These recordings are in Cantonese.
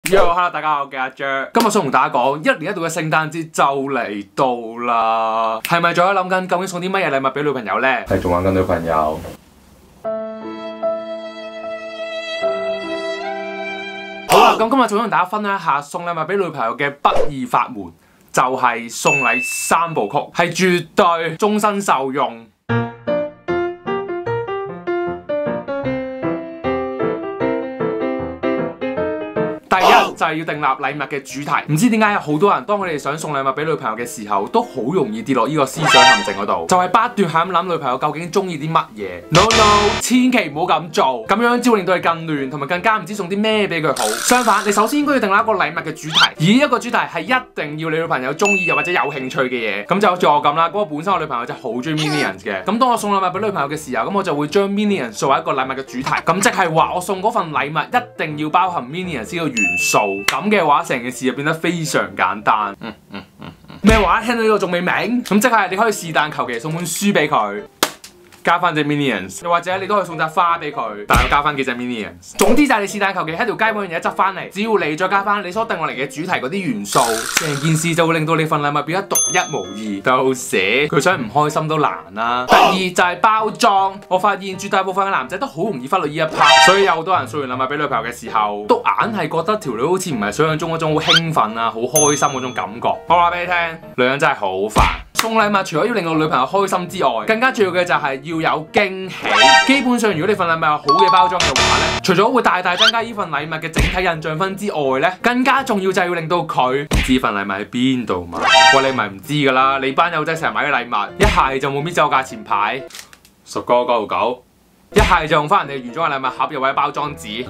Yo，hello， 大家好，我係阿 Jack。今日想同大家講，一年一度嘅聖誕節就嚟到啦，係咪仲喺諗緊究竟送啲乜嘢禮物俾女朋友呢？ 係仲玩緊女朋友。 好啦，咁今日就想同大家分享一下送禮物俾女朋友嘅不二法門，就係送禮三部曲，係絕對終身受用。第一就係要訂立禮物嘅主題，唔知點解有好多人當佢哋想送禮物俾女朋友嘅時候，都好容易跌落呢個思想陷阱嗰度，就係不斷係咁諗女朋友究竟中意啲乜嘢。No， 千祈唔好咁做，咁樣只會令到你更亂，同埋更加唔知送啲咩俾佢好。相反，你首先應該要訂立一個禮物嘅主題，而呢一個主題係一定要你女朋友中意又或者有興趣嘅嘢。咁就好似我咁啦，嗰個本身我女朋友就好中意 Minions 嘅，咁當我送禮物俾女朋友嘅時候，咁我就會將 Minions 作為一個禮物嘅主題，咁即係話我送嗰份禮物一定要包含 Minions 呢個元素。咁嘅話，成件事就變得非常簡單。咩話？聽到呢個仲未明？咁即係你可以是但求其送本書俾佢，加翻隻 Minions， 又或者你都可以送扎花俾佢，但係要加翻幾隻 Minions。總之就係你是但求其喺條街揾樣嘢執翻嚟，只要你再加翻你所定落嚟嘅主題嗰啲元素，成件事就會令到你份禮物變得獨一無二。到時佢想唔開心都難啦。第二就係包裝，我發現絕大部分嘅男仔都好容易忽略呢一 part， 所以有好多人送完禮物俾女朋友嘅時候，都硬係覺得條女好似唔係想象中嗰種好興奮啊、好開心嗰種感覺。我話俾你聽，女人真係好煩。送禮物除咗要令到女朋友開心之外，更加重要嘅就係要有驚喜。基本上，如果你份禮物有好嘅包裝嘅話咧，除咗會大大增加呢份禮物嘅整體印象分之外咧，更加重要就係要令到佢唔知份禮物喺邊度買。喂，你咪唔知㗎啦，你班友仔成日買嘅禮物，一係就冇搣走價錢牌，10個9.99，一係就用翻人哋原裝嘅禮物盒又或者包裝紙。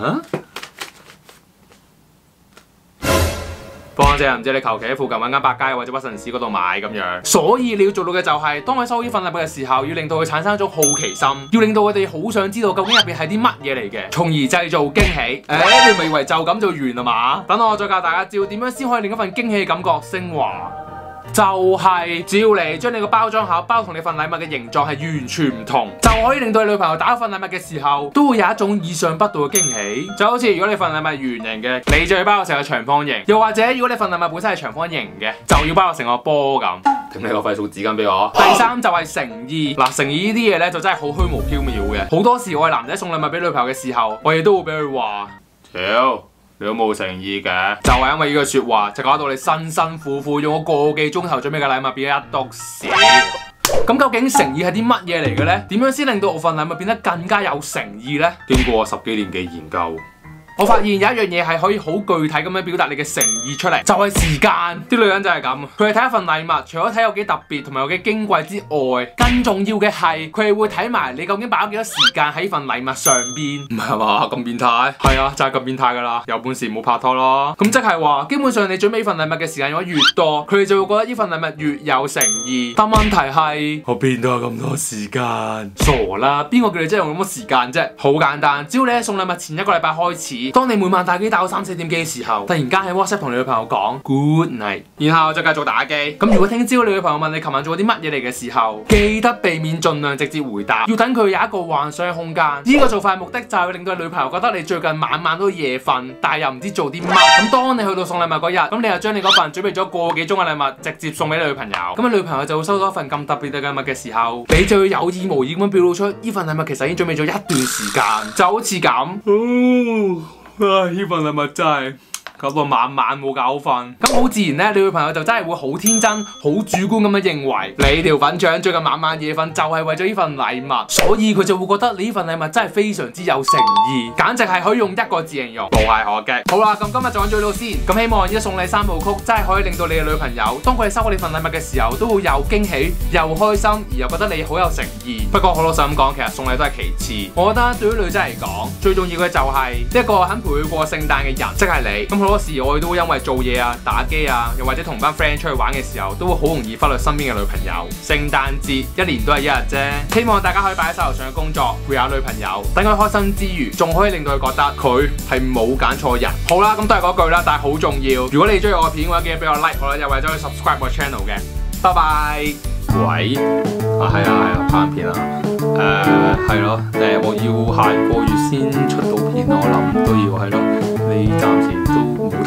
況且唔知你求其喺附近揾間百佳或者屈臣氏嗰度買咁樣，所以你要做到嘅就係，當佢收呢份禮物嘅時候，要令到佢產生一種好奇心，要令到佢哋好想知道究竟入邊係啲乜嘢嚟嘅，從而製造驚喜。你咪以為就咁就完啦嘛？等我再教大家招點樣先可以令一份驚喜嘅感覺升華。就係只要你將你個包裝盒包同你份禮物嘅形狀係完全唔同，就可以令到你女朋友打開份禮物嘅時候，都會有一種意想不到嘅驚喜。就好似如果你份禮物係圓形嘅，你就要包成個長方形；又或者如果你份禮物本身係長方形嘅，就要包成個波咁。請你攞塊送紙巾俾我。第三就係誠意。嗱，誠意呢啲嘢咧就真係好虛無縹緲嘅。好多時我係男仔送禮物俾女朋友嘅時候，我亦都會俾佢話：屌，你都冇誠意嘅，就係因為呢句說話，就搞到你辛辛苦苦用咗個幾鐘頭準備嘅禮物變咗一篤屎。咁究竟誠意係啲乜嘢嚟嘅呢？點樣先令到我份禮物變得更加有誠意呢？經過10幾年嘅研究，我發現有一樣嘢係可以好具體咁樣表達你嘅誠意出嚟，就係時間。啲女人就係咁，佢哋睇一份禮物，除咗睇有幾特別同埋有幾矜貴之外，更重要嘅係佢哋會睇埋你究竟擺咗幾多時間喺份禮物上邊。唔係嘛？咁變態？係啊，就係咁變態噶啦。有本事冇拍拖咯。咁即係話，基本上你準備份禮物嘅時間如果越多，佢哋就會覺得呢份禮物越有誠意。但問題係，我邊度有咁多時間？傻啦，邊個叫你真係用咁多時間啫？好簡單，只要你喺送禮物前1個禮拜開始。當你每晚打機打到3、4點幾嘅時候，突然間喺 WhatsApp 同你女朋友講 Good night， 然後就繼續打機。咁如果聽朝你女朋友問你琴晚做咗啲乜嘢嚟嘅時候，記得避免盡量直接回答，要等佢有一個幻想嘅空間。呢個做法嘅目的就係令到你女朋友覺得你最近晚晚都夜瞓，但係又唔知做啲乜。咁當你去到送禮物嗰日，咁你又將你嗰份準備咗個幾鐘嘅禮物直接送俾你女朋友。咁你女朋友就會收到一份咁特別嘅禮物嘅時候，你就要有意無意咁樣表露出呢份禮物其實已經準備咗一段時間，就好似咁。呢份禮物真係搞到晚晚冇覺瞓，咁好自然咧，你女朋友就真係會好天真、好主觀咁樣認為你條粉腸最近晚晚夜瞓就係為咗呢份禮物，所以佢就會覺得你呢份禮物真係非常之有誠意，簡直係可以用一個字形容，無懈可擊。好啦，咁今日就講到呢度先。咁希望呢送禮三部曲真係可以令到你嘅女朋友，當佢哋收到你份禮物嘅時候，都會有驚喜、又開心，而又覺得你好有誠意。不過好老實咁講，其實送禮都係其次。我覺得對於女仔嚟講，最重要嘅就係一個肯陪佢過聖誕嘅人，即係你。咁好多時我哋都會因為做嘢啊、打機啊，又或者同班 friend 出去玩嘅時候，都會好容易忽略身邊嘅女朋友。聖誕節一年都係一日啫，希望大家可以擺喺手頭上嘅工作陪下女朋友，等佢開心之餘，仲可以令到佢覺得佢係冇揀錯人。好啦，咁都係嗰句啦，但係好重要。如果你中意我嘅片嘅話，記得俾我 like 我啦，又或者可以 subscribe 我 channel 嘅。拜拜。喂，係啊，拍片啊。係咯，我要下個月先出到片，我諗都要係咯。你暫時都冇